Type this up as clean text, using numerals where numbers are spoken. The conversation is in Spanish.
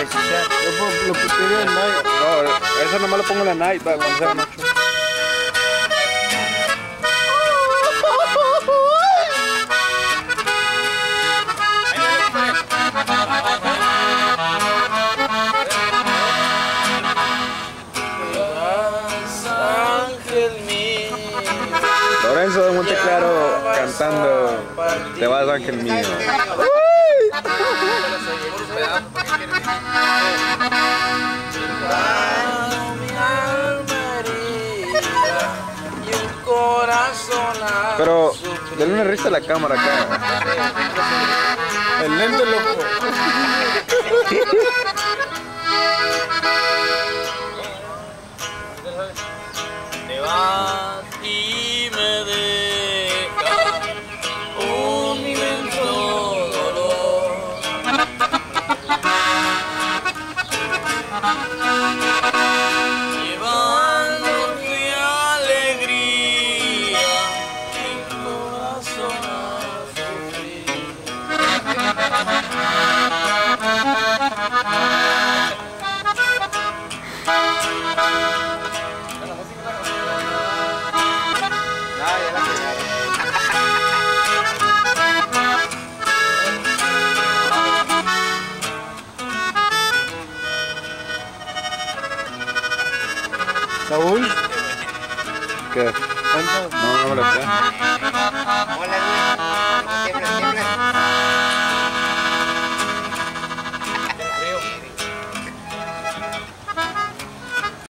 Lo que quería el night. No, eso nomás lo pongo en la night para cuando sea noche. Lorenzo de Monteclaro cantando Te vas, ángel mío. Pero denle una risa a la cámara acá. El lente loco. Te vas y me dejas un inmenso dolor. Llevando mi alegría, mi corazón a sufrir. Saúl, ¿Qué? canta. No, no me lo sé. Hola, Luis. ¿Cómo siempre,